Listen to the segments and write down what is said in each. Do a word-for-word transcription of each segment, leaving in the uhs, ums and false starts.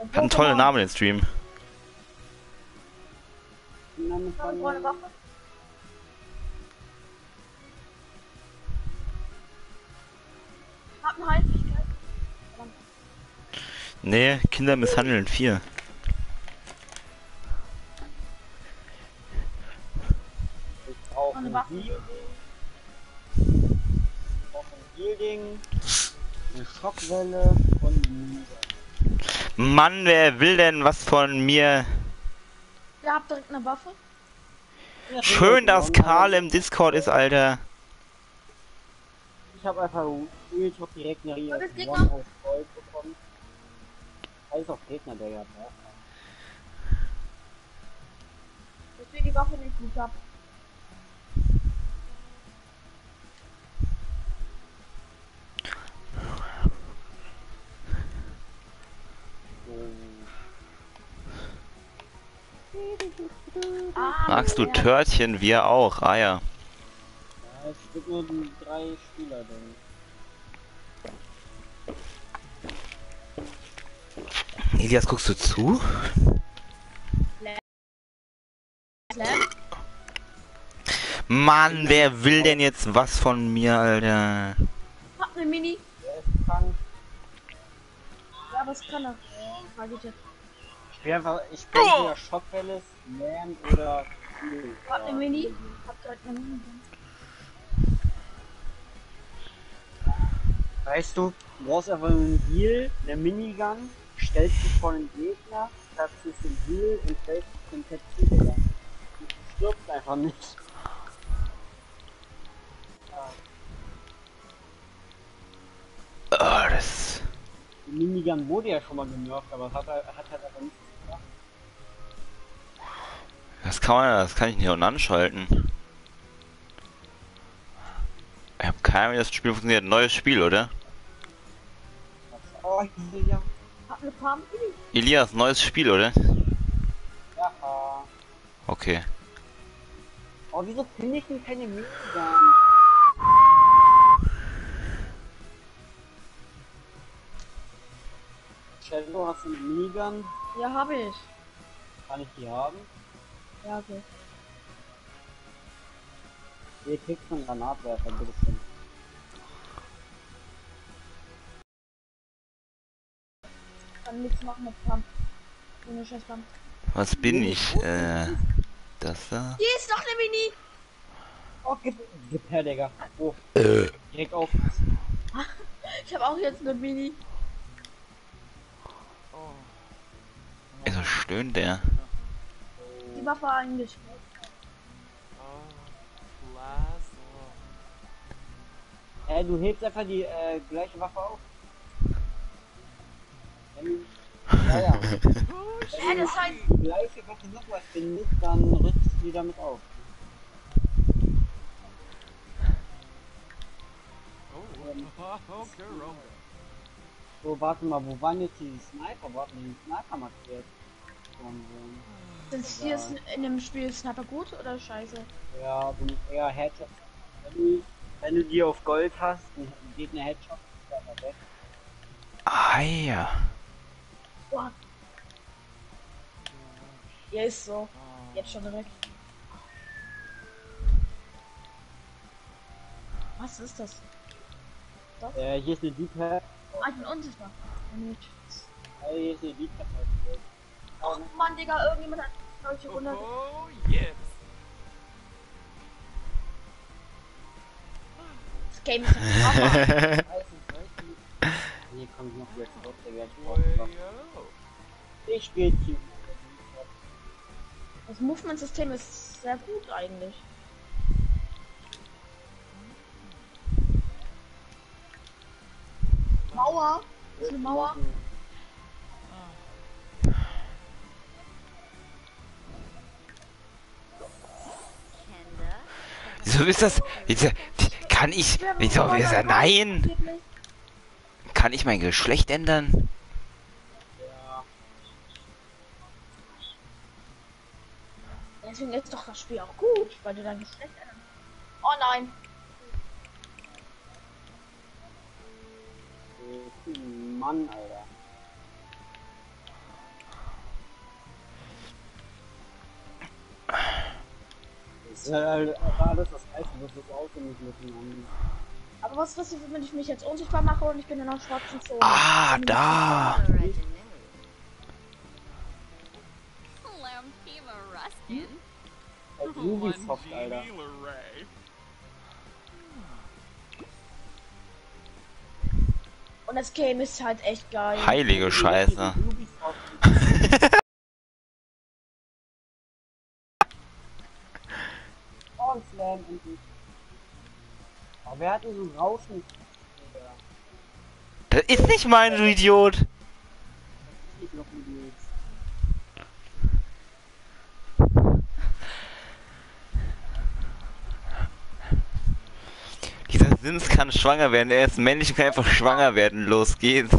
Hat einen tollen Namen, den Stream. Name von... Eine Waffe. Hab eine Heilfähigkeit. Nee, Kinder misshandeln vier. Ich brauche Eine ein Waffe. Heal. Ich brauche ein Healing, eine Schockwelle und ein Mann, wer will denn was von mir? Ihr habt direkt eine Waffe. Ja, Schön, dass genau, Karl aber im Discord ist, Alter. Ich habe einfach Real Talk direkt eine Was ist Gegner? One auf Gold bekommen. Alles auf Gegner, der ja, ja. Ich will die Waffe nicht gut ab. Ah, Magst du ja. Törtchen? Wir auch. Ah ja. Ja, es gibt nur die drei Spieler, denn. Elias, guckst du zu? Slam. Mann, wer will denn jetzt was von mir, Alter? Hab eine Mini. Wer ist krank? Ja, was kann er? Frage ich jetzt. Ich spiele einfach, ich spiele entweder Schockwelle, Slam oder Heal. Hab eine Mini. Hab direkt eine Mini. Weißt du, du brauchst einfach einen Heal, eine Minigun, stellst dich vor den Gegner, platzierst den Heal und stellst dich komplett zu, Digga. Du stirbst einfach nicht. Oh, das... Die Minigun wurde ja schon mal genervt, aber hat, hat halt aber nichts gemacht. Das kann man, das kann ich nicht unten anschalten. Ich hab keine Ahnung, wie das Spiel funktioniert. Neues Spiel, oder? Oh, ja. Hab eine Pump. Elias, neues Spiel, oder? Ja. Okay. Oh, wieso finde ich denn keine Minigun? Shadow, hast du eine Minigun? Ja, habe ich. Kann ich die haben? Ja, okay. Hier kriegst du einen Granatwerfer, bitte schön. Kann nichts machen mit Pump. Ohne scheiß Pump. Was bin ich? Äh, das da? Hier ist noch eine Mini. Oh, gib, gib her, Digga. Oh, Äh. direkt auf. Ich habe auch jetzt eine Mini. Wieso stöhnt der? Die Waffe eigentlich. Äh, du hebst einfach die äh, gleiche Waffe auf. Wenn, ja, ja. Wenn Ja, du das heißt. die gleiche Waffe noch was findest, dann rüstest du die damit auf. So, warte mal, wo waren jetzt die Sniper? Warte mal, die Sniper markiert. Sind hier ist in dem Spiel Sniper gut oder scheiße? Ja, du musst eher Headshot. Wenn du, wenn du die auf Gold hast, dann geht eine Headshot ist aber weg. Ah ja. Boah. Ja, ist so. Jetzt schon direkt. Was ist das? Das? Äh, hier ist eine Deep Head. Ah, ich bin unsichtbar. Nicht. Äh, hier ist eine Deep Head. Oh Mann, Digga, irgendjemand hat solche Wunder. Oh, yes. Das Game ist ein Hammer. Hier kommt noch wieder zurück, der wird Wayo. Ich spiele Team. Das Movement-System ist sehr gut eigentlich. Mauer? Das ist eine Mauer? Wieso ist das? Wieso, kann ich? Wieso? wieso nein! Geht nicht. Kann ich mein Geschlecht ändern? Ja. Deswegen ist doch das Spiel auch gut, weil du dein Geschlecht änderst. Oh nein. Mann, Alter. ist halt alles das Gleiche, was das Auto nicht miteinander. Aber was ist, wenn ich mich jetzt unsichtbar mache und ich bin in einer schwarzen Zone? Ah, Bin ich da. Lampima Ruskin. Halt Ubisoft, Alter. Und das Game ist halt echt geil. Heilige Scheiße. Ubisoft. Oh, ein Slam endlich. Aber wer hat denn so ein Rauschen? Das ist nicht mein, du Idiot. Ich noch mit dir jetzt. Dieser Sims kann schwanger werden. Er ist männlich und kann einfach schwanger werden. Los geht's.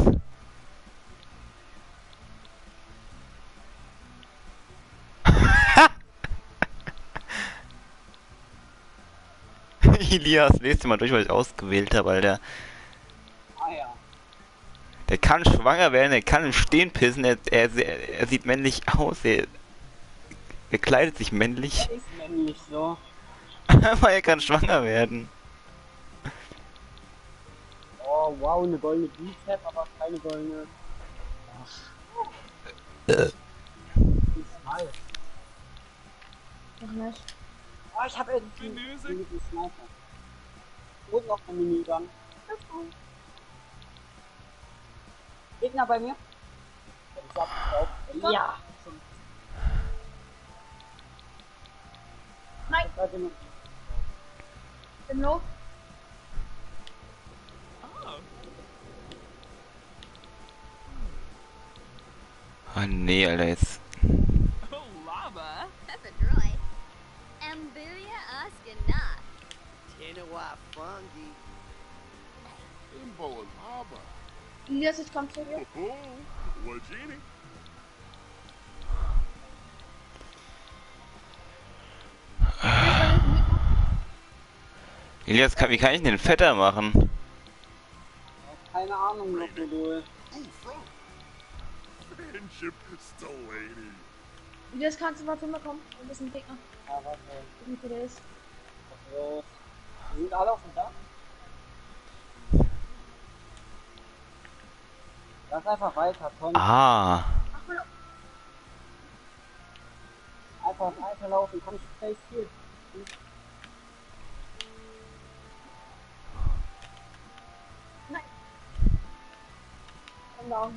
Elias, lest dir mal durch, was ich ausgewählt habe, Alter. Ah ja. Der kann schwanger werden, er kann im Stehen pissen, er, er, er sieht männlich aus, er, er kleidet sich männlich, Ist männlich so. aber er kann schwanger werden. Oh wow, eine goldene B-Tab, aber keine goldene. Ach. Äh. Ist mal. Noch nicht. Oh, ich habe irgendwie einen Sniper. Und noch eine Minigun. Gegner bei mir. Ich hab drauf. Ja. Nein, Warte mal. bin low. Oh nee, Alter, jetzt. Oh, lava. Peppadroy. Ambuya Askanat. Tenawa Fungi. Imbo Lava. Elias, ich komm zu dir. Oh, Wajini. Elias, kann, wie kann ich den fetter machen? Keine Ahnung, noch Modul. Ooh, Frog. Friendship Stalani. Elias, kannst du mal zu mir kommen? Ein bisschen Gegner. Ja, warte. Wie viel der ist. So. Die sind alle auf dem Dach. Lass einfach weiter, Tom. Ah. Ach, mal. Einfach weiterlaufen, komm, Space hier. Nein. Komm down.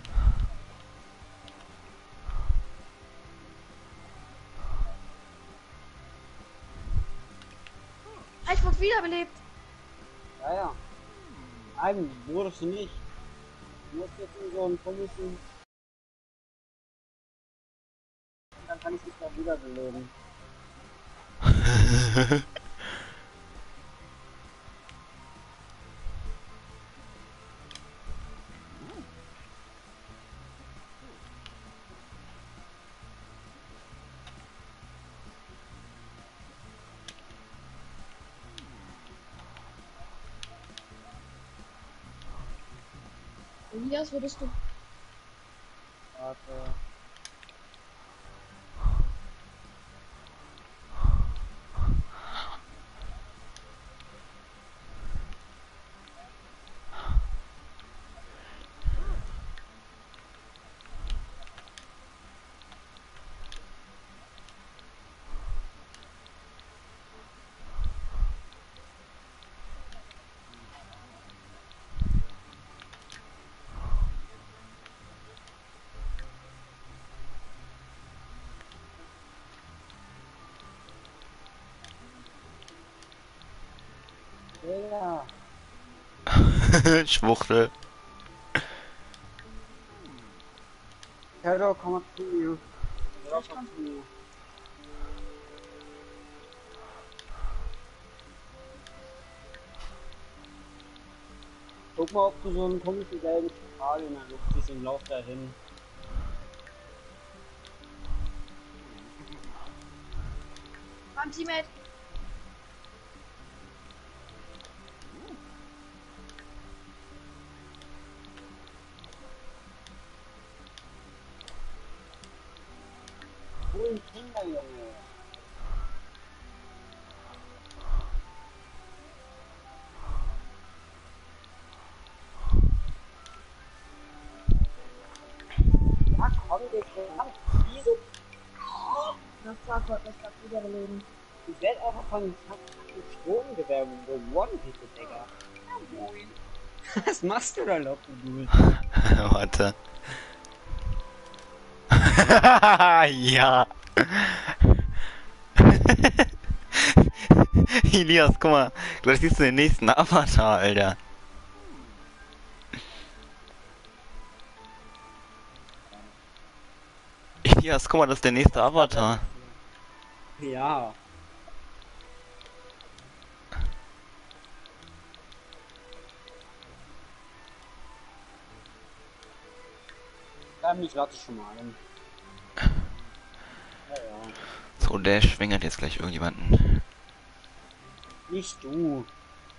Ah, ich wurde wiederbelebt. Ja, ja. Nein, wurdest du nicht. Du musst jetzt in so einen komischen... Dann kann ich dich da wiederbeleben. Elias, würdest du. Warte. Ja. Schwuchtel. Hello, komm mal zu mir. Hello, komm zu mir. Guck mal, ob du so einen komischen gelben Strahl in der Luft siehst und lauf dahin. Mein Teammate. Wo ein Kinder, Junge? Sag, wollte mich grad wiederbeleben. Ich werde einfach von Stromgewehr gewonnen, Digga. Was machst du da, Locken, Warte. Ja. Elias, guck mal. Gleich siehst du den nächsten Avatar, Alter. Elias, guck mal, das ist der nächste Avatar. Ja. Dann mich warte schon mal an. Ja, ja. So, der schwängert jetzt gleich irgendjemanden. Nicht du.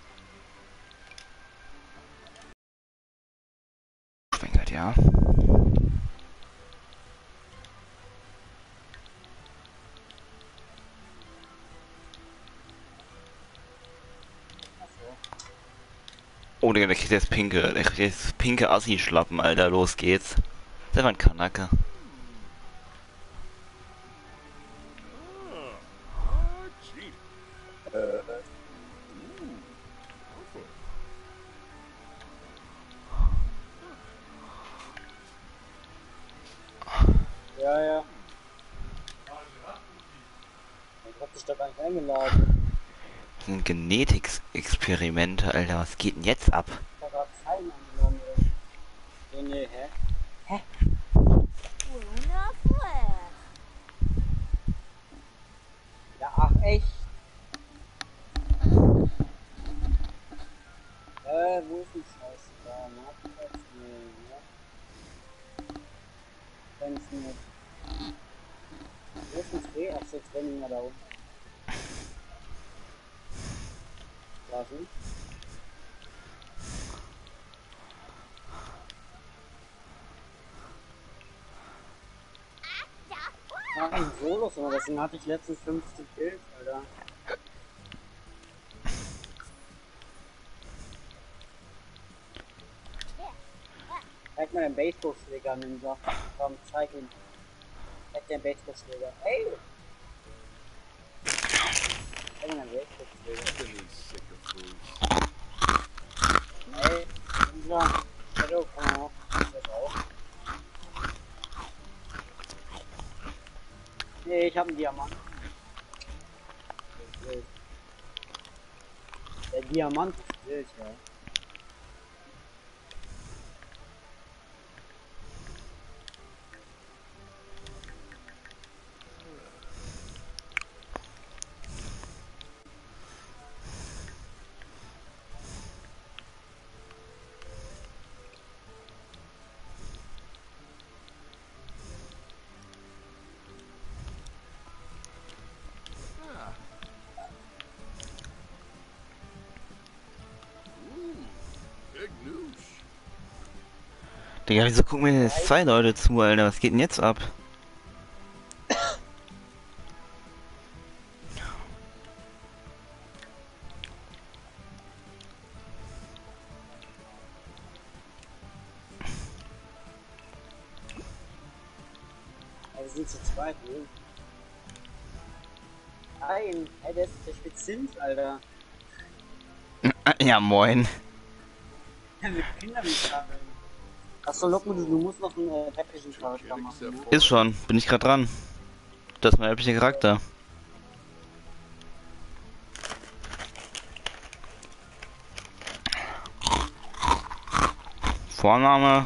Schwängert, ja. Oh, der, der kriegt jetzt pinke, der kriegt jetzt pinke Assi-Schlappen, Alter, los geht's. Der war ein Kanacke. Ah, cheat. Ja, ja. Ich hab dich doch gar nicht eingeladen. Das sind Genetikexperimente, Alter, was geht denn jetzt ab? Ich hab grad Zeilen angenommen. Nee, nee, hä? Luna Flip. Ja, ach, echt? Äh, wo ist die Scheiße da? Marktplatz? Nee, ne? Wenn's nicht. Wo ist ein Dreh? Ach, so Training da unten. Warte. Ah, ein Solo, aber deswegen hatte ich letztens fünfzig Kills, Alter. Zeig mal den Baseballschläger, Ninja. Komm, zeig ihn. Zeig den Baseballschläger. Hey! Zeig mal den Baseballschläger. Been sick of fools. Hey, Ninja. Hallo, komm mal. Das auch. Nee, ich hab einen Diamant. Der Diamant ist wild, ja. Big news. Digga, wieso gucken mir denn jetzt zwei Leute zu, Alter? Was geht denn jetzt ab? Ja, wir sind zu zweit, ne? Nein, hey, der ist der Spezins, Alter. Ja, moin. Ja, wir Kinder nicht haben. Achso, Locken, du musst noch einen äh, eppischen Charakter machen. Ne? Ist schon, bin ich grad dran. Das ist mein epischer Charakter. Vorname.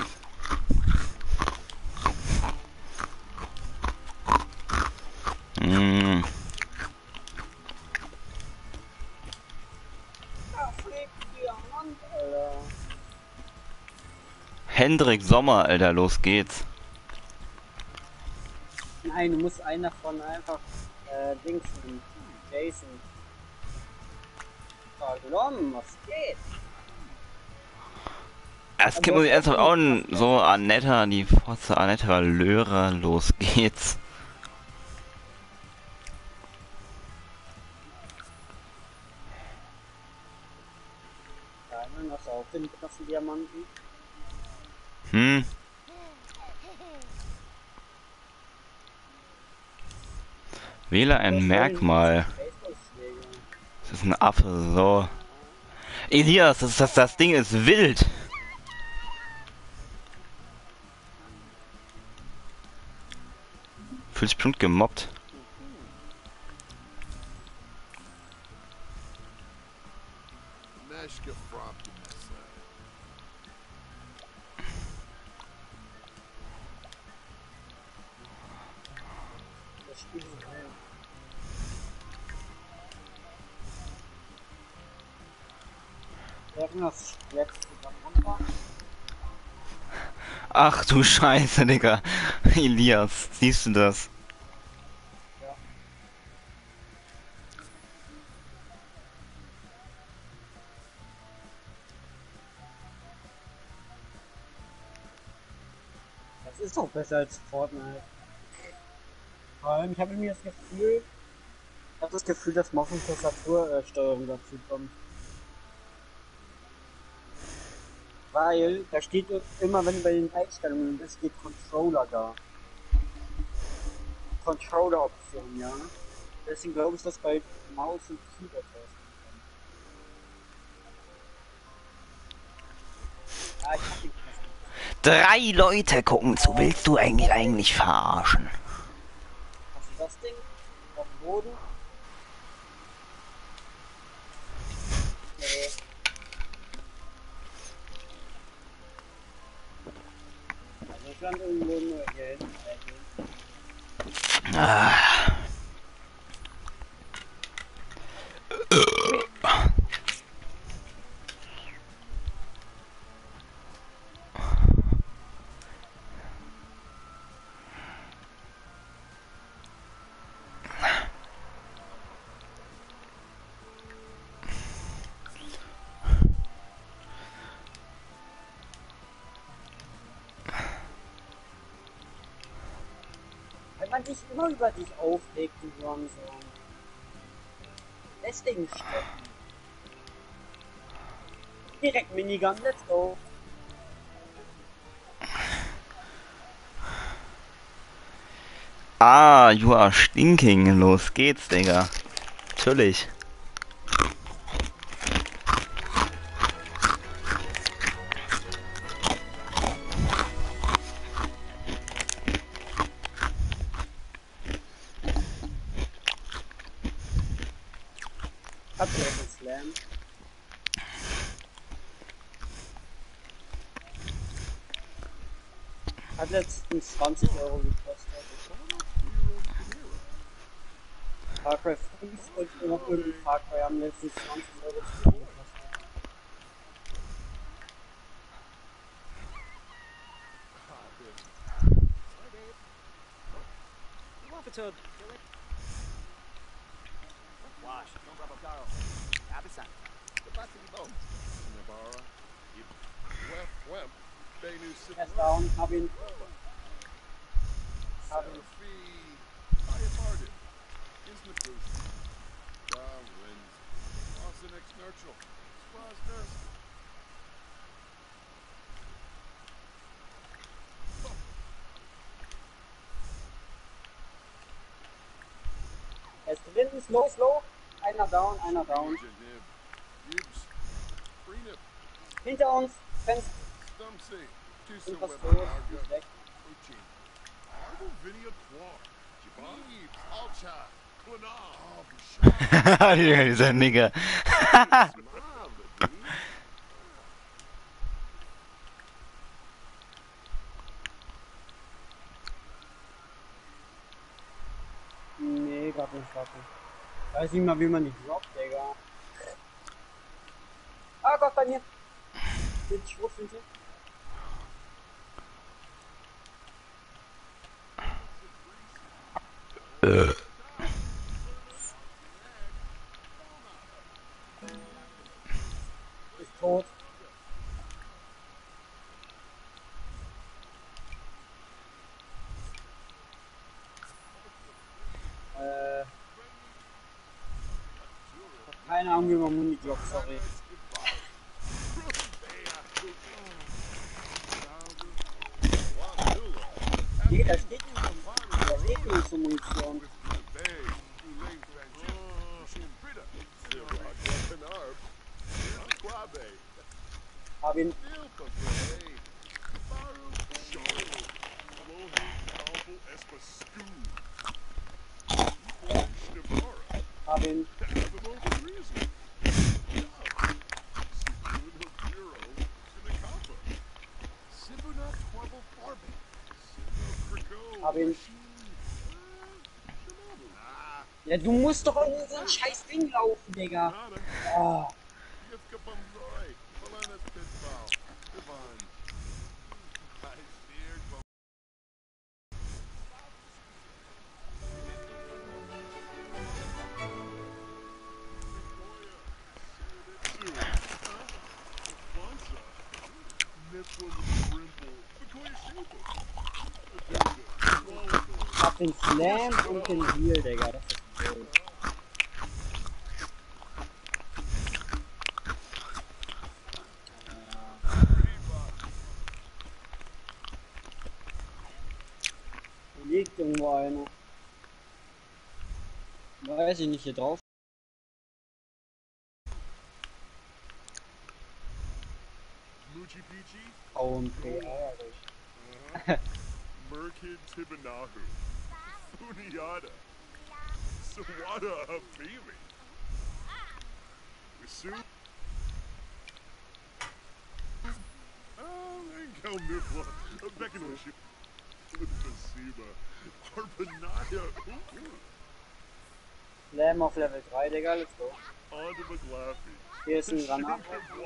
Mm. Ja, flieg, Diamant, Alter. Hendrik Sommer, Alter, los geht's. Nein, du musst einen davon einfach, äh, Dings nehmen. Jason. Verglommen, was geht? Es gibt mir ernsthaft auch ein, so Anetta, die Forza Anetta Löhre, los geht's. Nein, hast du auch den krassen Diamanten? Hm? Wähle ein Merkmal. Baseballschläge. Das ist ein Affe, so. Elias, das, das, das Ding ist wild. Fühlt sich bestimmt gemobbt. Mesh gefrompt in this side. Das Spiel ist wild. Während das jetzt zusammen runter. Ach du Scheiße, Digga. Elias, siehst du das? Ja. Das ist doch besser als Fortnite. Vor allem, ich habe irgendwie das Gefühl, ich habe das Gefühl, dass Maus- und Tastatursteuerung dazu kommt. Weil, da steht immer, wenn du bei den Einstellungen bist, steht Controller da. Controller-Option, ja. Deswegen glaube ich, dass bei Maus und Keyboard rauskommt. Ja, ich hab den Knopf. Drei Leute gucken zu. Willst du eigentlich eigentlich verarschen? Hast du das Ding? Auf dem Boden? Nee. Also ich land irgendwo nur hier hinten. Ah. Wenn man sich immer über dich aufregt, du Bronson. Deswegen strecken. Direkt Minigun, let's go. Ah, you are stinking. Los geht's, Digga. Natürlich. Hat sie jetzt einen Slam? Hat letztens zwanzig Euro gekostet. Far Cry fünf und noch irgendein Far Cry haben letztens zwanzig Euro gekostet. Waffetub. Wash. Don't rub a garl. Abyssan. The bus in the boat. Nabara. Yep. Wef wem. Benu Er ist down, hab ihn. Hab ihn. Selfie. Ayabarden. Isn't boost. Wow, wins. Lost the next neutral. Spas nurse. Er ist drin, slow, slow. Einer down, einer down. Nib. Yibs. Freenip. Hinter uns, Fenster. Stumpsy. Two Und so was web. los? Ist weg. Uchin. Argo video twar. Jibab. Yibs. Alcha. Klana. Oh, Digga, dieser Nigger. Nee, grad nicht, grad nicht. Weiß nicht mal, wie man die droppt, Digga. Ah Gott, bei mir. Mit Schrotflinte. Äh. Ist tot. Äh. Keine Ahnung, wie man Muni droppt, sorry. Nee, da steht nicht. Da steht nicht so Munition. ihn. Hab ihn. Hab ihn. Ja, du musst doch in so ein scheiß Ding laufen, Digga. Oh. Ich hab den Slam und den Heal, Digga. Das ist blöd. Hier liegt irgendwo einer. Weiß ich nicht, hier drauf. O M P, ärgerlich. Merkid Tibanahu. Funiata. Sawada Habili. Wisu. Oh, Enkel Mifla. Bekanoshi. Basiba. Arpanaya. Slam auf Level drei, Digga, let's go. On to McLaughlin. Hier ist ein Granat.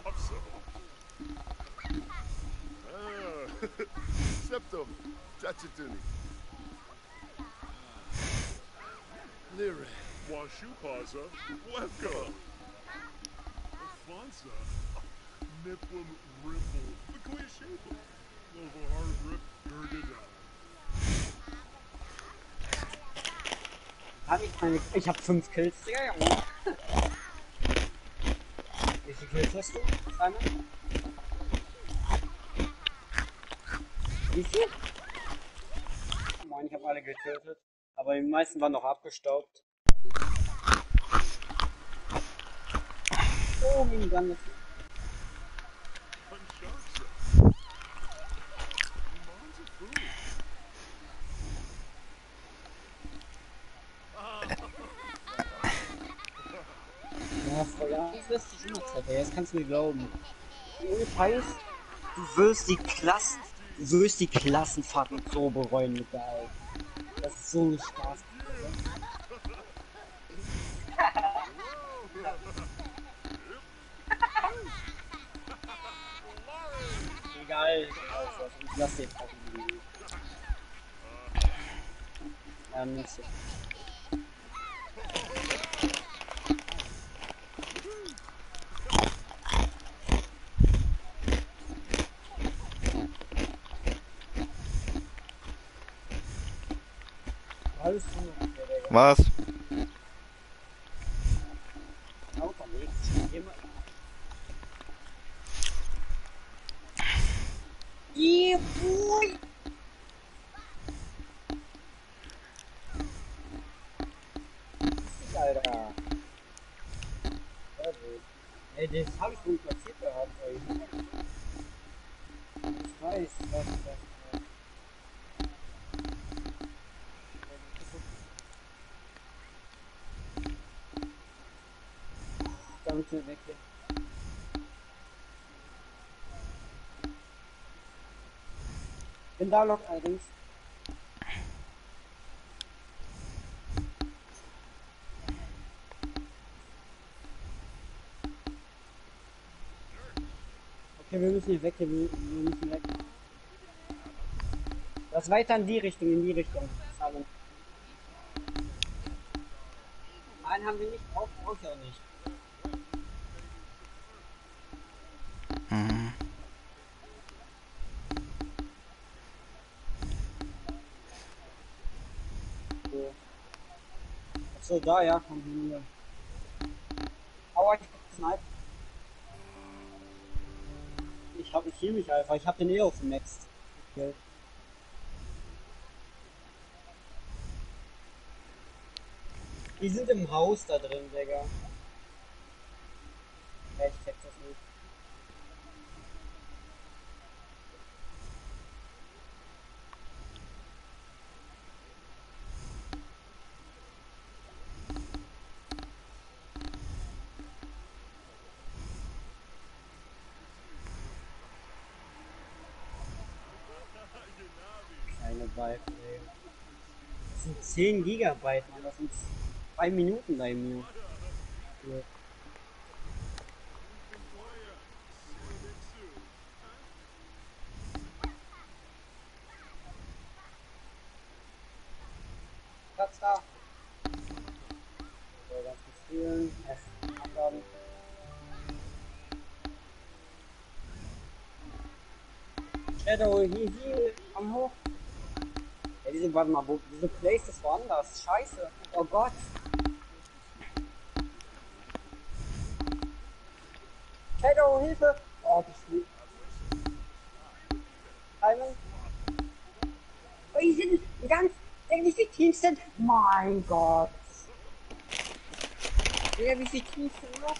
Ah, Septum, Tachatuni. Lyre. Washupaza, Webka. Alfonsa. Niplim Rimble. Makoya Shaple. Lovahar Rip Gurdida. Hab ich meine. Ich hab fünf Kills, Digga, Junge. Wie viele Kills hast du? Simon? Wie viel? Moin, ich hab alle getötet. Aber die meisten waren noch abgestaubt. Oh, Minigun ist. Ja, Frau, ja, das lässt sich immer Zeit, ey, das kannst du mir glauben. Ohne Scheiß, du wirst die Klassen, du wirst die Klassenfahrten so bereuen mit der Alten. Das ist so ein Spaß. Egal, ich lass den Fahrten liegen. Ja, nicht so. Alles gut. Was? Unterwegs. Immer. Yeah, boy! Alter. Sehr gut. Ey, das hab ich gut platziert gehabt, ey. Ich weiß, was das ist. Damit schnell weg hier. Bin da noch allerdings. Okay, wir müssen hier weg, hier, wir, wir müssen weg. Das weiter in die Richtung, in die Richtung. Salon. Nein, haben wir nicht, braucht braucht ihr auch nicht. Mhm. So. Achso, da, ja, komm hier. Aua, ich hab Snipe. Ich hab, ich heal mich einfach, ich hab den eh auf dem Max. Okay. Die sind im Haus da drin, Digga. Ja, ich check das nicht. Eine Byte, ey. Das sind zehn Gigabyte, Mann. Das sind zwei Minuten bei mir. Ja. Platz da. So, ganz kurz spielen. Erst anladen. Shadow, hier, hier, am Hoch. Ja, diese, warte mal, wo, diese Place ist woanders. Scheiße. Oh Gott. Shadow, Hilfe. Oh, bist du. Simon. Oh, die sind ganz, wie viele Teams sind? Mein Gott. Ja, wie viele Teams sind noch?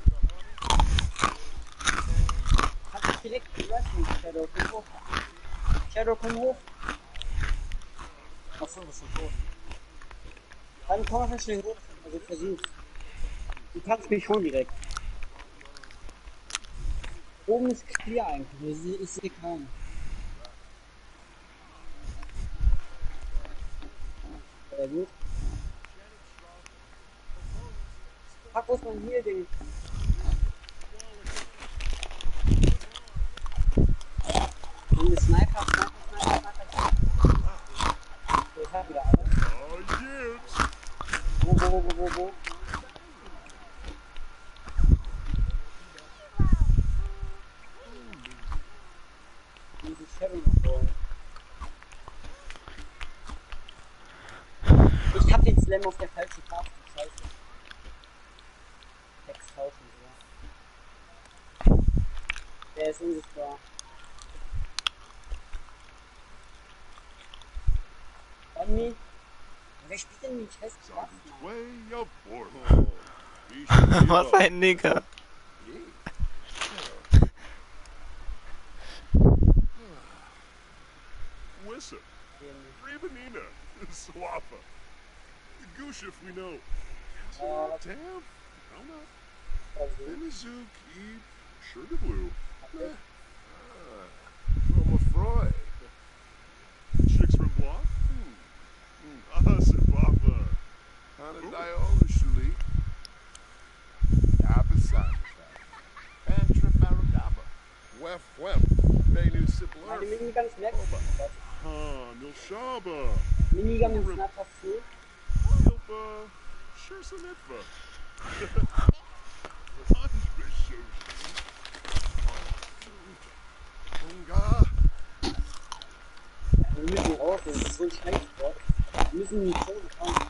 Hat sich direkt gelöschen, Shadow, komm hoch. Shadow, komm hoch. Achso, das ist schon tot. Dann komm mal schnell hoch, also versuch. Du kannst mich schon direkt. Oben ist clear eigentlich, ich sehe, ich sehe keinen. Sehr gut. Fuck, wo ist mein Heal-Ding? Und der Sniper, Sniper, Sniper, Sniper. So, ich hab wieder alles. Oh, yes. Wo, wo, wo, wo, wo? Diese Shadow noch holen. Ich hab den Slam auf der falschen Taste, scheiße. Text tauschen, so. Der ist unsichtbar. Tommy? Wer spielt denn mit Chess? It's on its way aboard. Oh, he should be Was up. ein Nigger. Wissa, Rebenina, Swappa, the Goose if we know. Uh, Tam, no, no. Also, Venezu, keep, sure the blue. okay. From a fry. Chicks from Bluff? Hmm. Ah, Swappa. Hana Diola, Shuli. Abasaka. Pantra Maragaba. Wef Wef. Benu Meine Sibler. Minigun ist nett. Ah, Nilshaba. Minigun ist nett, hast du? Ilpa. Sure some Itfa. Unga. Wir müssen raus, das ist so ein Scheißsport. Wir müssen in die Zone fahren.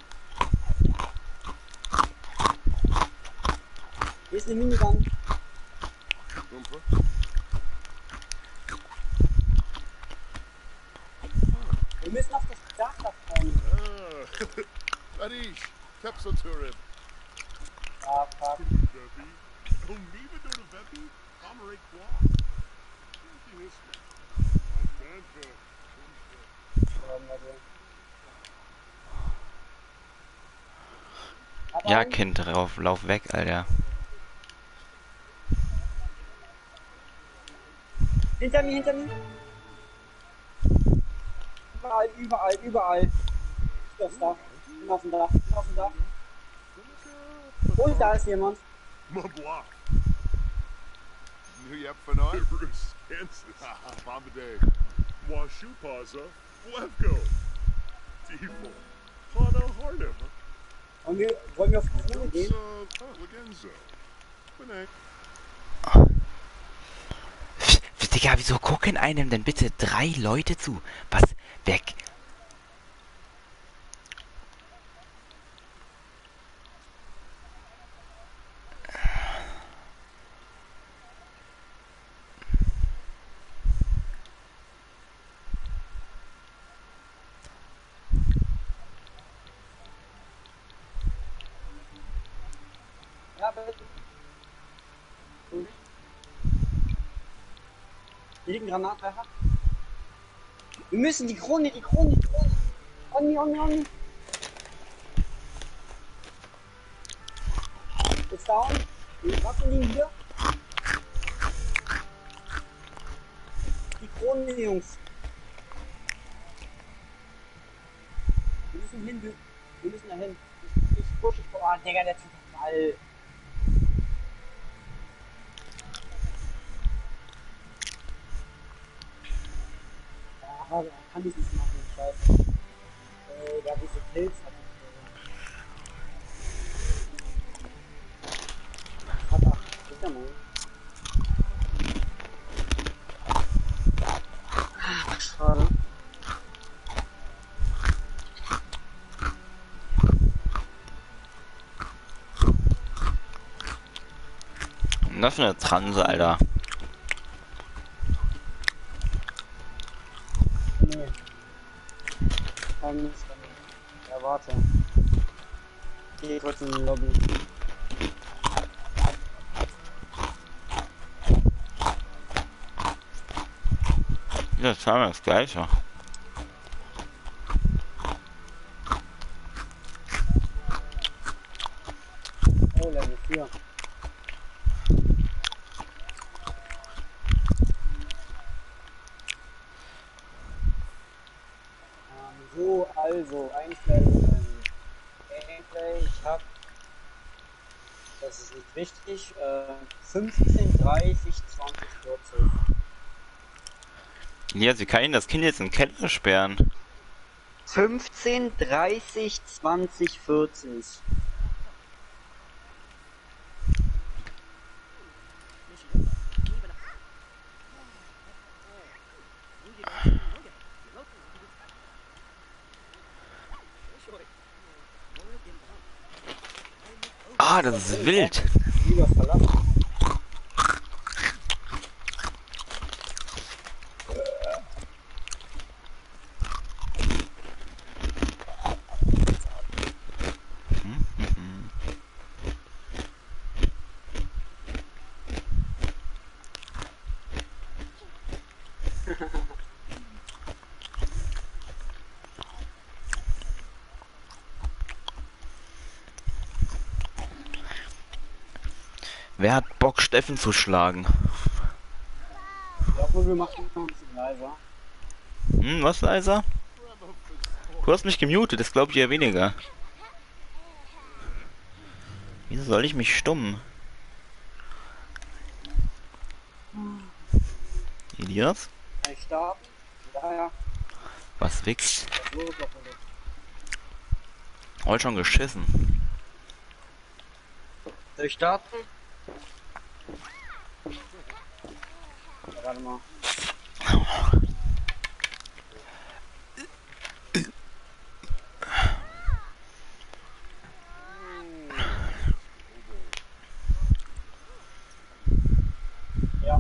Hier ist eine Minigun. Umpa. Wir müssen auf das Dach da vorne. Ah. Arish. Kepsoturin. Ah, fuck. Vepi. Oh, Neva do the Vepi? Pomerate Quad. Thinking this one. Panther. Ähm, also. Aber Ja, Kind, drauf, lauf weg, Alter. hinter mir, hinter mir. Überall, überall, überall. Ich bin aufs Dach. Ich bin auf dem Dach. Ich bin auf dem Dach. Und da ist jemand. Mabla. New Yep for night? Kansas. Bombadil. Washupaza. Levko. Tifo. Hana Harnem. Und wir, wollen wir auf die Zone gehen? Dosa. Legenzo. Benek. Digga, wieso gucken einem denn bitte drei Leute zu? Was? Weg. Ja, bitte. Gut. Hier liegt ein Granatwerfer. Wir müssen die Krone, die Krone, die Krone. Onni, Onni, Onni. Ist down. Die Waffen liegen hier. Die Krone, Jungs. müssen hin, wir, wir müssen da hin. Ich, ich pushe. Oh, Digga, der Typ hat Ball. Ja, er kann das nicht machen, scheiße. Äh, der hat diese Kills hat. Hat acht. Sicher mal. Schade. Was für eine Transe, Alter. Nee. Kein Mist. Ja, warte. Ich geh kurz in die Lobby. Das ist zweimal das Gleiche. Oh, Level vier. Ähm, so, also, Einstellungen. Gameplay, ich hab, das ist nicht wichtig, äh, fünfzehn, dreißig, zwanzig, vierzig. Ja, sie kann ihn das Kind jetzt in den Keller sperren. fünfzehn, dreißig, zwanzig, vierzig. Ah, das ist wild. Lieber verlassen. Wer hat Bock, Steffen zu schlagen? Ja, obwohl wir machen noch ein bisschen leiser. Hm, was, leiser? Du hast mich gemutet, das glaube ich eher weniger. Wieso soll ich mich stummen? Elias? Kann ich starten? Ja, ja. Was wichst? Was ist los, Doppel? Heute schon geschissen. Soll ich starten? Ja, warte mal. Ja.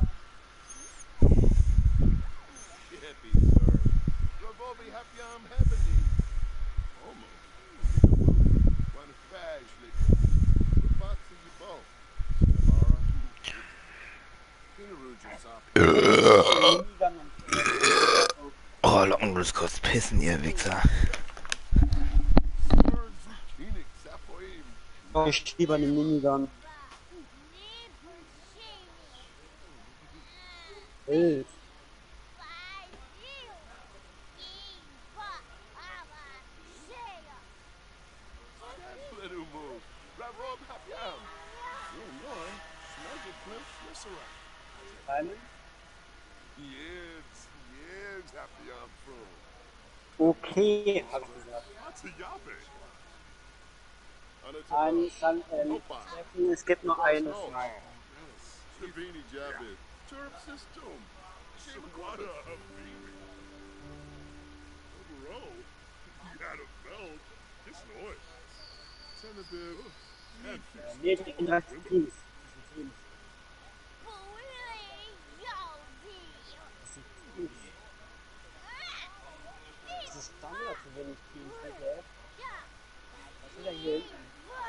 Happy, sir. Ragobi happy I'm heavenly. Almost. Wanna faz, like. Boxing you both. Samara. Kinderujans up. Minigun und Oh, locken bloß kurz pissen, ihr Wichser. Phoenix, Sapoim. Oh, ich lieber eine Minigun. Wild. Little move. Ragob happy am. Oh, Lord. Snuggle clip, Flissera. Simon? Yes, yes, happy I'm from. Okay, hab ich gesagt. What's a yabe? Ein, dann, ähm, Steffen, es gibt nur eine Frage. Sabini Jabit. Turp system. Shimquata of me. Overall, you had a belt. It's noise. Tentative. And Äh, nee, die einunddreißig Teams. Das sind Teams. Das sind Teams. Das ist Standard für wenig Teams, W T F. Was will er hier hinten?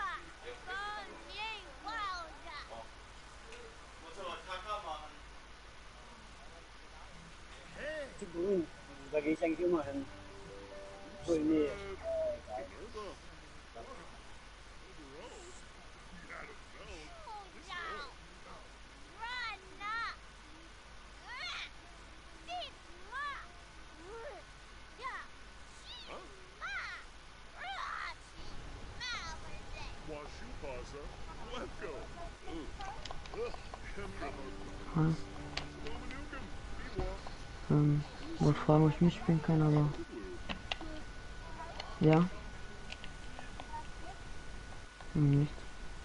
Zu grün. Da gehe ich eigentlich immer hin. So, nee. Äh, egal. Let's go. Hm. Ähm, wollte fragen, ob ich mitspielen kann, aber... Ja? Hm, nicht.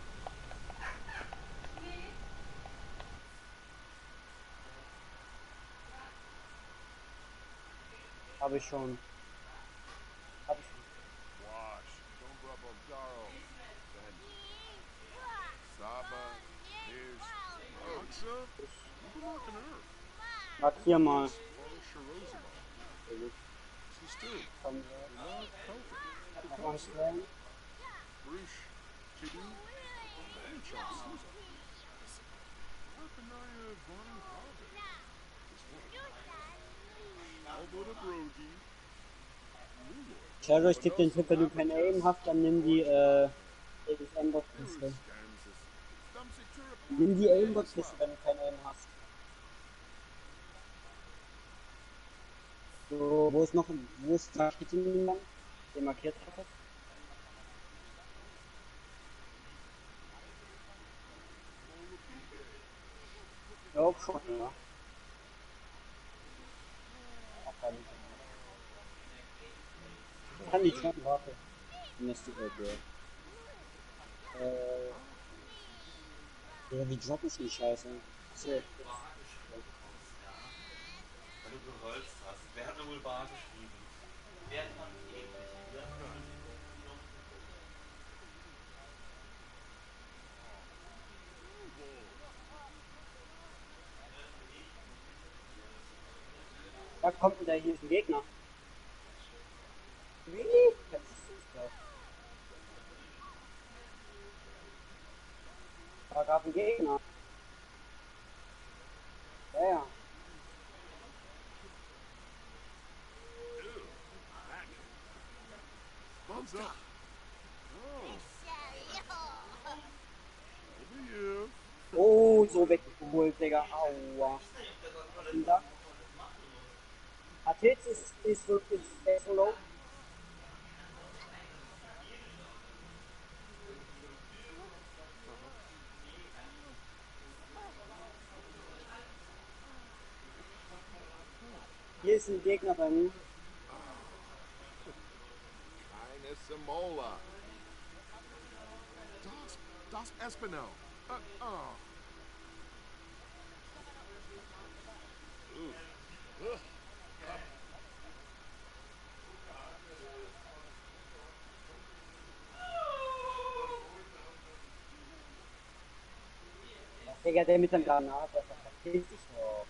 Habe ich schon. Hab ich schon. Wash. Don't rub on Garo. Then. Saba. Here's. Aksa. You've been working her. Markier mal. Follow Shirozuma. She's still. Komm, Love Pelton. noch mal stellen. Bruce. Chidu. And Charles Souza. Arpanaya Vanu Harvey. This one. Alberta Brogi. Shadow, ich geb den Tipp, wenn du kein Aim hast, dann nimm die, äh, das Aimbot-Piste. Nimm die Aimbot-Piste, wenn du kein Aim hast. So, wo ist noch, wo ist da steht jemand, der markiert hat? Ich glaub schon, ja. Ach, kann ich. Ich kann die schon, warte. Investigate, ja. Äh. Ja, wie drop ich die Scheiße? So. Weil du gerollt hast. Wer hat mir wohl Bar geschrieben? Wer fand es eklig? Da kommt wieder, hier ist ein Gegner. Really? Das ist das. Da gab ein Gegner. Ja, ja. Thumbs up. Oh. Over here. Oh, so weggeholt, Digga. Aua. Und da? Atez ist, ist, so- ist, ist so low. Hier ist ein Gegner bei mir. Keine Simola. Das, das Espinel. Uh, oh. Digga, der mit dem Granat, das verpiss dich doch.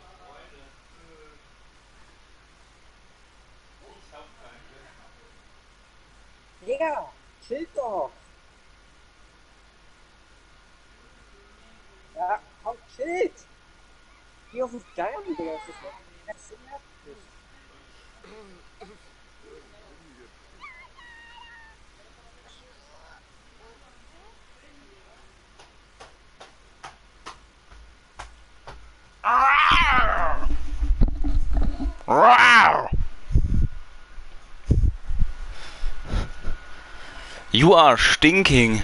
Digga, chill doch. Ja, komm, chillt. Geh auf den Geier, Digga, das ist doch das ist so nervig. You are stinking.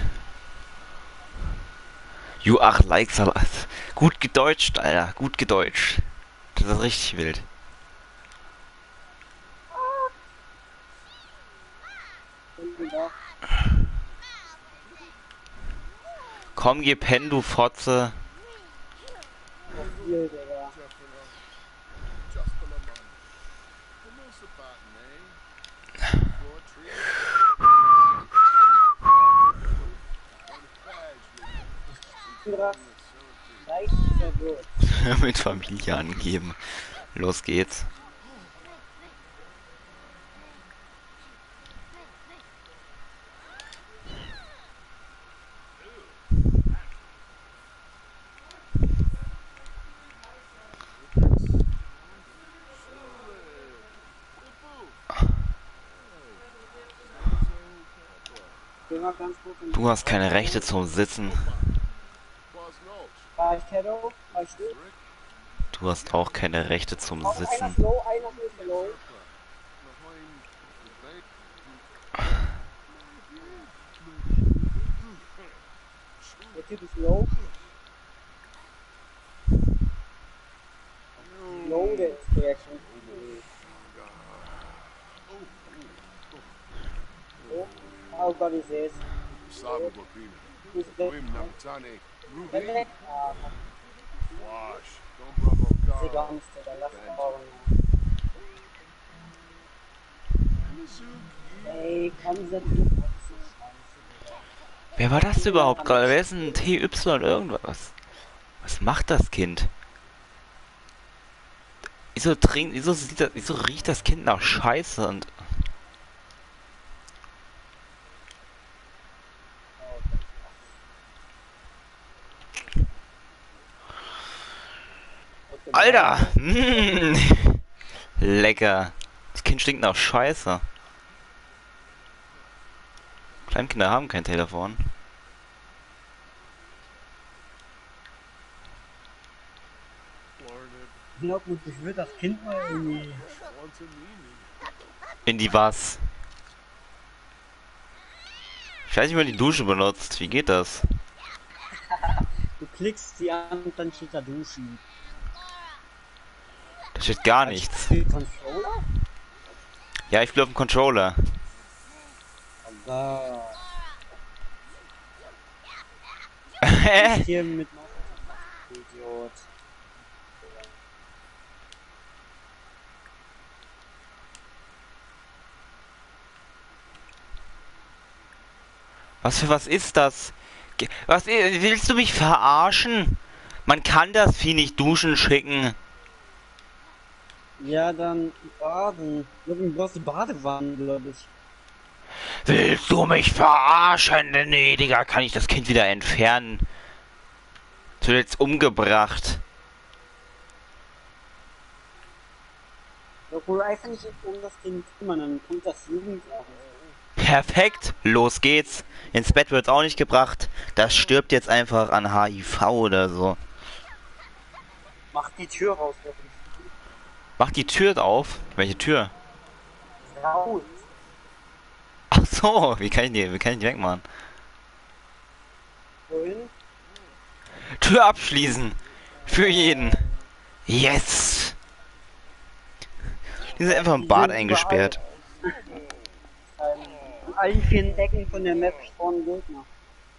You are like so. Gut gedeutscht, Alter. Gut gedeutscht. Das ist richtig wild. Komm, geh pennen, du Fotze. Hier, Digga. Just a lemon. The most about me. Four trees. Bruder, leicht verwirrt. Mit Familie angeben. Los geht's. Geh mal ganz gut in Du hast keine Rechte zum Sitzen. War ich Shadow? War ich du? Du hast auch keine Rechte zum Auch einer Sitzen. slow, einer ist slow. der Typ ist low. Low, der ist der schon. Oh, oh Gott, ich sehe es. Sabe Bobina. Ist weg. Wim Namatane. Der Ruby. weg. Ah, Wash. Don't bravo ich sehe gar Carl. nichts, Digga. Lass es bauen. Ey, komm, setz dich. Das ist so scheiße, Digga. Wer war das überhaupt gerade? Wer ist ein T Y irgendwas? Was macht das Kind? Wieso trinkt, wieso sieht das, wieso riecht das Kind nach Scheiße und... Alter! Mm, lecker. Das Kind stinkt nach Scheiße. Kleinkinder haben kein Telefon. Ja gut, ich würde das Kind mal irgendwie... In die was? Ich weiß nicht, wie man die Dusche benutzt. Wie geht das? Du klickst sie an und dann steht da Duschen. Da steht gar nichts. Für Controller? Ja, ich bin auf dem Controller. Aber... Hä? Hier mit Maus. Idiot. Was für was ist das? Ge- Was i- willst du mich verarschen? Man kann das Vieh nicht duschen schicken. Ja, dann baden. Du brauchst die Badewanne, glaube ich. Willst du mich verarschen? Nee, Digga, kann ich das Kind wieder entfernen? Es wird jetzt umgebracht. Ja, wohl einfach nicht um das Kind kümmern, dann kommt das Jugendamt. Perfekt, los geht's. Ins Bett wird's auch nicht gebracht. Das stirbt jetzt einfach an H I V oder so. Mach die Tür raus, wirklich. Mach die Tür auf. Welche Tür? Raus. Ach so, wie kann ich die, wie kann ich die wegmachen? Wohin? Tür abschließen. Für jeden. Yes. Die sind einfach im Bad eingesperrt. Ähm, an allen vier Ecken von der Map spawnen Gegner.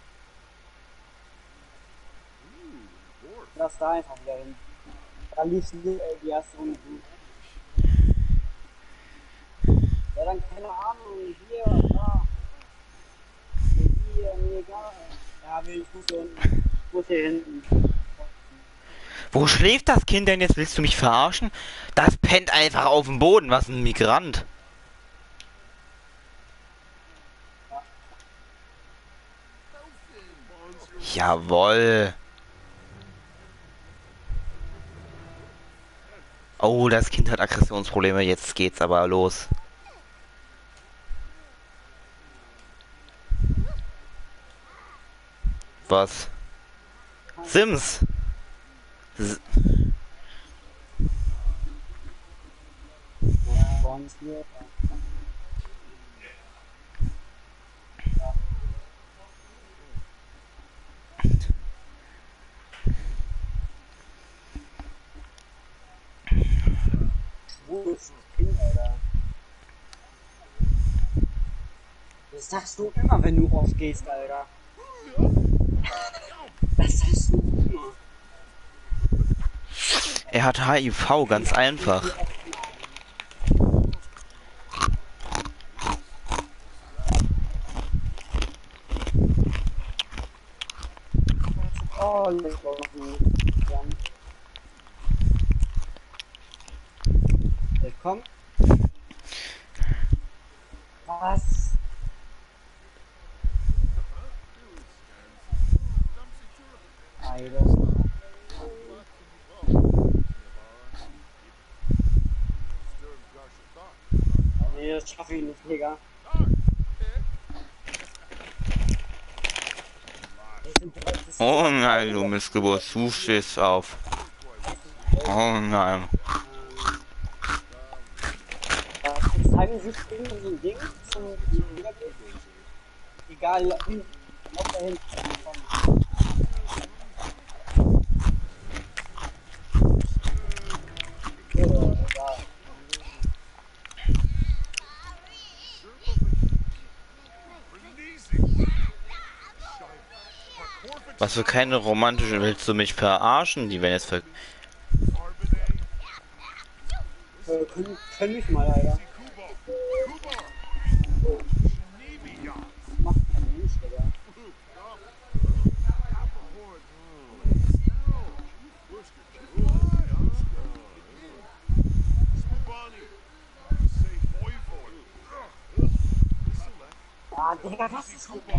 Lass da einfach wieder hin. Da lief die, äh, die erste Runde gut. Ja, dann keine Ahnung, hier, da. Hier, mir egal. Ja, ich muss hier unten. Ich muss hier hinten. Wo schläft das Kind denn jetzt? Willst du mich verarschen? Das pennt einfach auf dem Boden. Was ein Migrant. Jawoll. Oh, das Kind hat Aggressionsprobleme. Jetzt geht's aber los. Was? Sims. S Spawnen hier. Schwules Kind, Alter. Das sagst du immer, wenn du aufgehst, Alter. Das sagst du immer. Er hat H I V, ganz einfach. Oh, lecker. Willkommen. Was? Alter. Nee, das schaffe ich nicht, Digga. Oh nein, du Missgeburt, du stehst auf. Oh nein. Jetzt zeigen sich irgendwie so ein Ding zum Egal, lauf da hin. Was für keine romantische, willst du mich verarschen? Die werden jetzt ver... Äh, können, können mich mal, Alter. Macht kein Mensch, Digga. Ah, Digga, das ist ein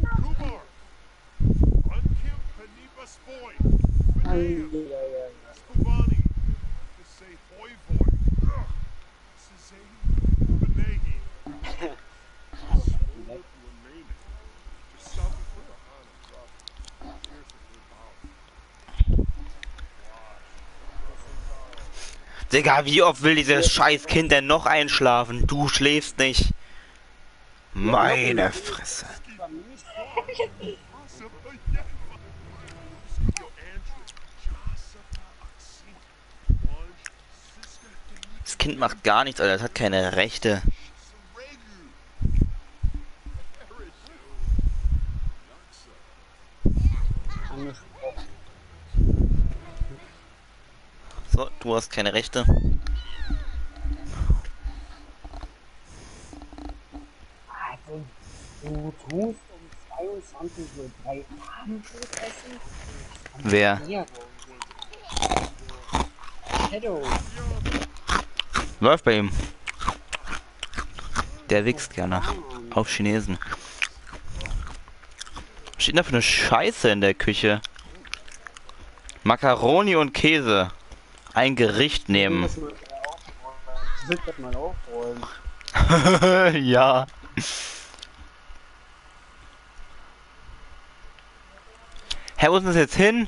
ja, ja, ja. Digga, wie oft will dieses scheiß Kind denn noch einschlafen? Du schläfst nicht. Meine Fresse. Das Kind macht gar nichts, Alter. Das hat keine Rechte. So, du hast keine Rechte. Also, du tust um zweiundzwanzig Uhr drei Abendbrot essen? Wer? Ja, Shadow. Läuft bei ihm. Der wächst gerne. Auf Chinesen. Was steht da für eine Scheiße in der Küche? Macaroni und Käse. Ein Gericht nehmen. Ich will das mal aufräumen. Ja. Hä, wo ist das jetzt hin?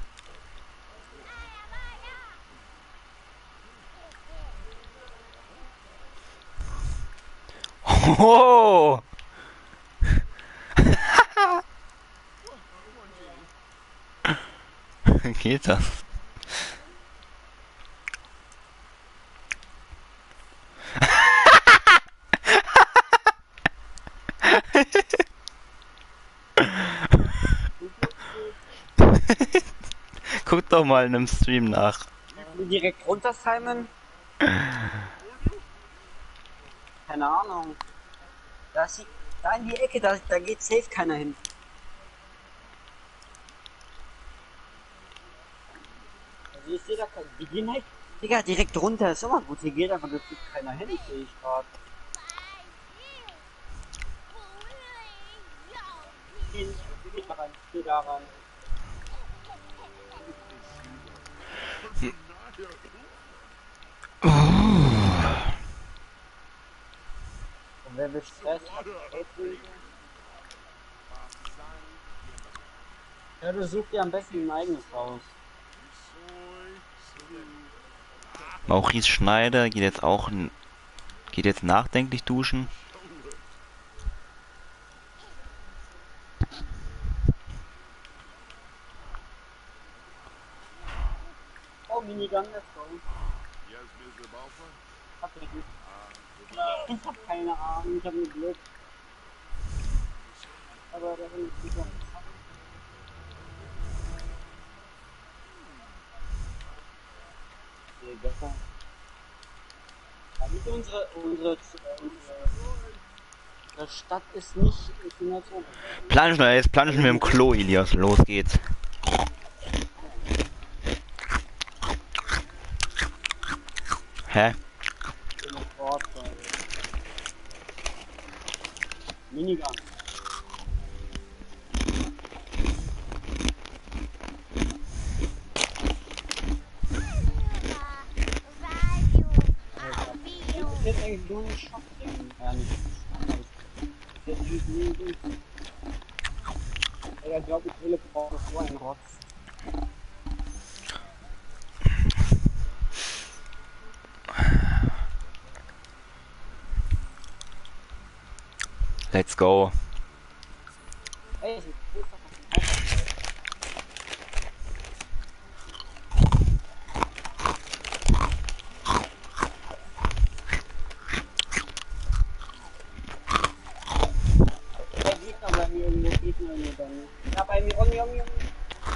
Oh! Geht das? Guck doch mal in einem Stream nach. Direkt runter, Simon? Keine Ahnung. Da, ist die, da in die Ecke, da, da geht safe keiner hin. Also ich sehe da kein... Die gehen halt... Digga, direkt runter ist immer gut. Hier geht einfach, da geht keiner hin, sehe ich gerade. Geh geh da rein, geh da rein. Und wer will Stress hat, ja, du suchst dir am besten ein eigenes Haus. Maurice Schneider geht jetzt auch geht jetzt nachdenklich duschen. Oh, Minigun, let's go. Hab ich nicht. Ich hab keine Ahnung, ich hab nur Glück. Aber da bin ich sicher. Nee, besser. Aber unsere, unsere, unsere, unsere Stadt ist nicht, ich bin halt so. Planschen wir, jetzt planschen wir im Klo, Ilias. Los geht's. Hä? Minigun. Ich hätte eigentlich nur einen Shot bringen. Ja, nicht. Ich hätte nicht nur einen. Ich glaube, ich will brauchen so einen Rotz. Let's go. Ey, ich Der Gegner bei mir irgendwo, Gegner irgendwo bei mir. Ja, bei mir, Ronny, Ronny, Ronny.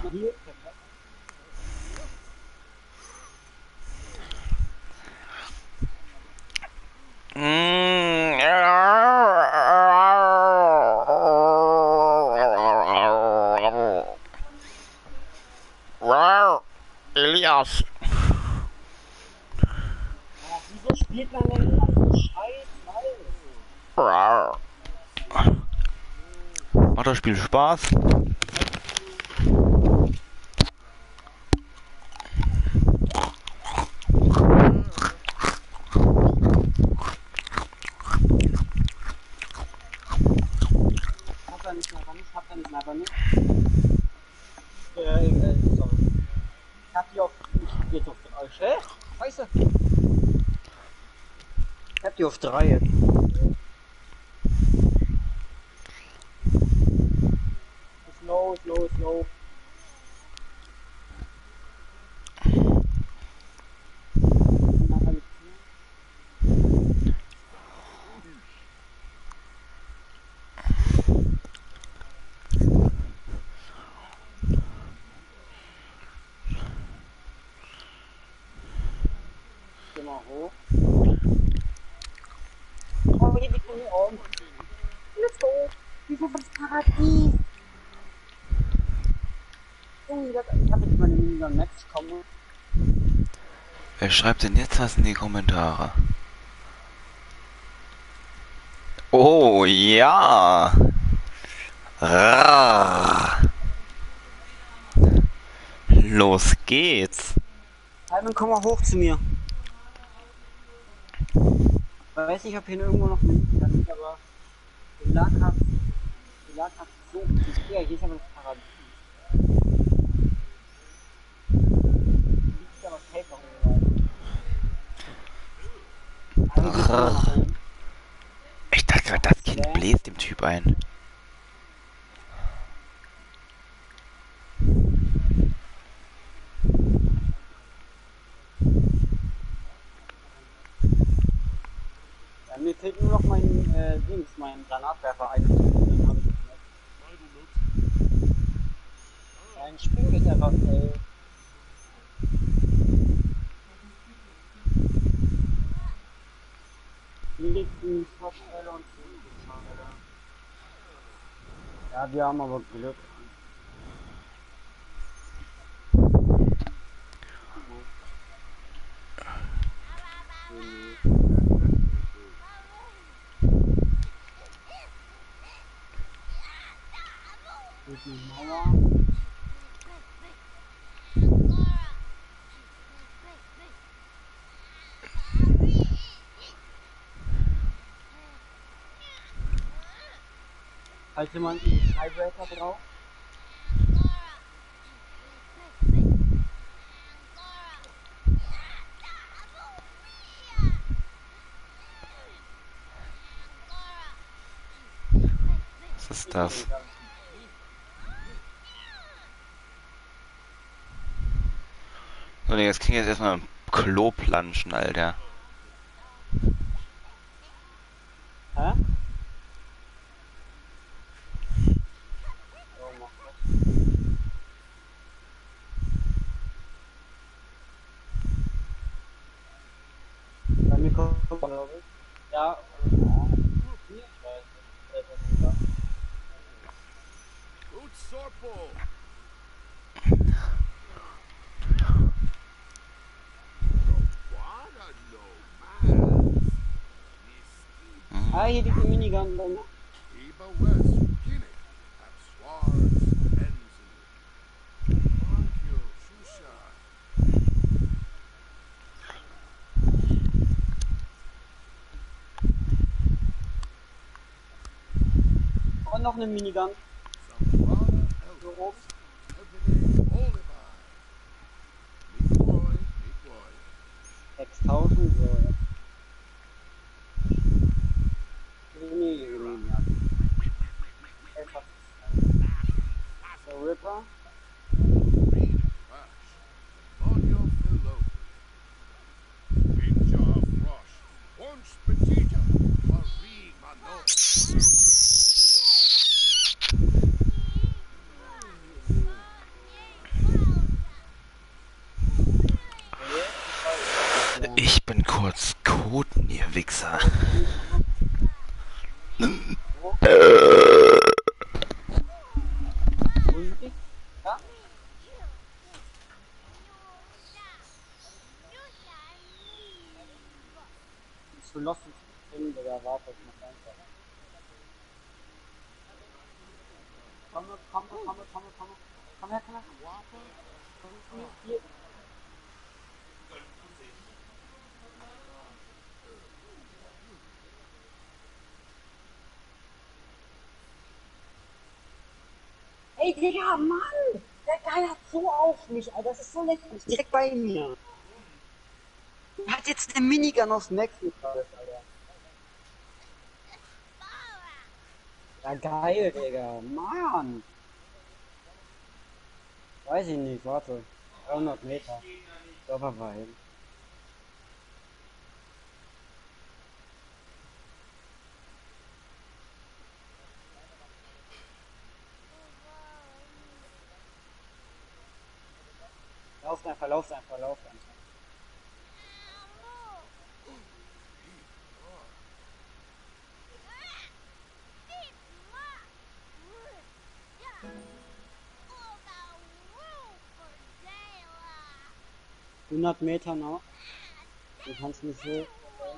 Hier, perfekt. Elias. Ach, wieso spielt man denn immer so scheiß Ball? Macht das Spiel Spaß? Hab da nicht mehr, aber nicht, hab da nicht mehr, aber nicht. Äh, äh, sorry. Ich hab die auf, ich hab die jetzt auf drei, hä? Scheiße. Ich hab die auf drei jetzt. Slow, slow, slow. Geh mal hoch. Oh, hier liegt mir oben. Let's go. Wir sind das Paradies. Oh, das, ich hab jetzt meine Minigun Max, komme. Wer schreibt denn jetzt was in die Kommentare? Oh ja. Rrrr. Los geht's. Simon, komm mal hoch zu mir. Ich weiß nicht, ob hier irgendwo noch ein Minigun liegt, aber der Lag hat, der Lag hat so, ja, hier ist aber das Paradies. Hier ist aber safe noch irgendwo. Ich dachte gerade, das Kind bläst dem Typ ein. Ja, mir fehlt nur noch mein äh, Dings, mein Granatwerfer ein. Dann hab ich das nicht. Ein Spring ist einfach, ey. Hier liegt ein Shotfell und Schade. Ja, wir haben aber Glück. Durch die Mauer. Falls jemand einen Skybreaker braucht. Was ist das? So, jetzt kriegen wir jetzt erstmal ein Klo planschen, Alter. Hä? Oh, mach das. Bei mir kommt, glaube ich. Ja, äh, hier, ich weiß nicht. Äh, das ist da. Good Sorpo. Ah, hier liegt die Minigun bei mir. Eba West, Guinea, at Swars, Enzi. Monkey, Shusha. Und noch eine Minigun. Zambrana, So Elvis, oben. Ebony, Oliver. Big boy, big boy. sechstausend, so. Nee, nee, nee, ja. Einfach. So, Ripper. Green Crash. Monyo Philo. Ninja Frost. Once Petita. Marie Manon. Wichser. Musik? Ja? Zu Lost und Film, Digga, warte, ich mach einfach. Komm, komm, komm, komm, komm, komm, komm her, komm her. Komm, komm her, hier. Ey, Digga, Mann! Der Geil hat so auf mich, Alter, das ist so lächerlich. Direkt bei mir. Er hat jetzt eine Minigun aus Mexiko, Alter. Ja, geil, Digga. Mann! Weiß ich nicht, warte. dreihundert Meter. Server war hin. Lauft einfach, lauft einfach, lauft einfach. hundert Meter noch. Du kannst mich so.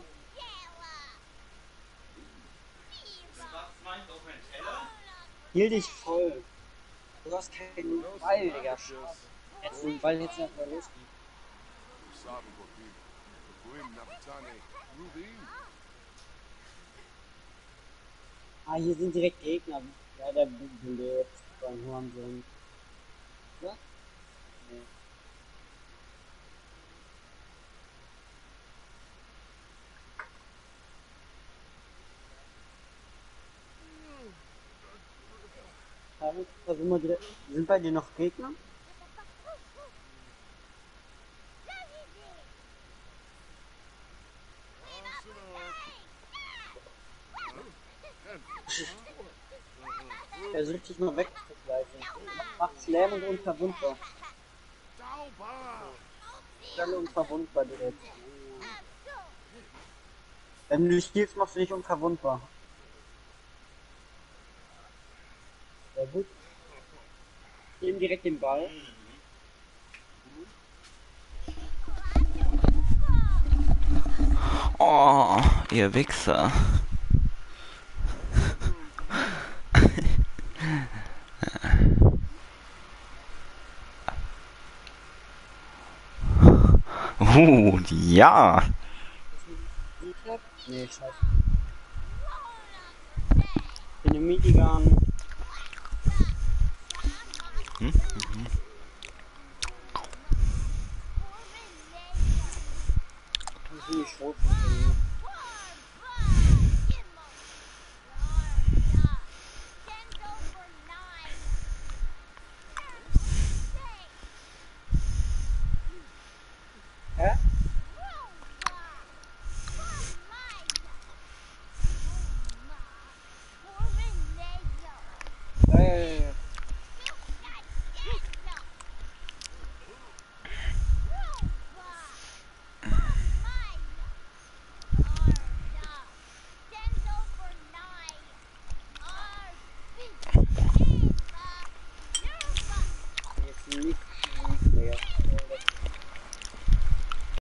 Hiel dich voll. Du hast keinen Ball, Digga. Jetzt den Ball jetzt einfach losgehen. Sabe, Joaquin. Grim, Napitane, Rubin. Ah, hier sind direkt Gegner. Ja, der belebt. Beim Hurensohn. Ja? Nee. David, versuch mal direkt. Sind bei dir noch Gegner? Versuch dich mal wegzuschleichen. Mach Slam und unverwundbar. Slam und unverwundbar direkt. Wenn du spielst, machst du dich unverwundbar. Sehr gut. Nehmen direkt den Ball. Oh, ihr Wichser. Uh, ja. Nee, scheiße. In der Minigun. Hm? Mhm. Das ist nicht Schrot von